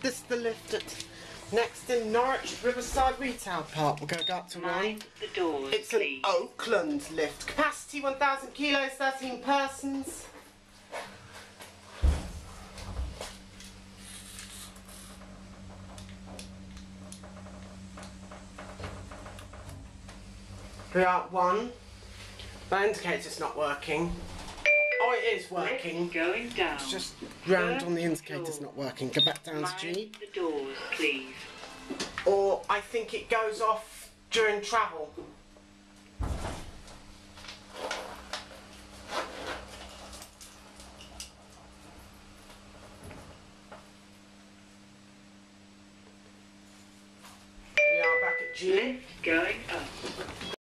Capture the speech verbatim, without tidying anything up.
this is the lift at next in Norwich, Riverside Retail Park. We're going to go up to Mind one. the doors, It's please. an Oakland lift. Capacity one thousand kilos, thirteen persons. We are at one. My indicator's not working. Oh, it is working. Lift going down. It's just round on the Third indicator's floor. not working. Go back down to G. Mind the doors, please. Or I think it goes off during travel. We are back at G. Lift going up.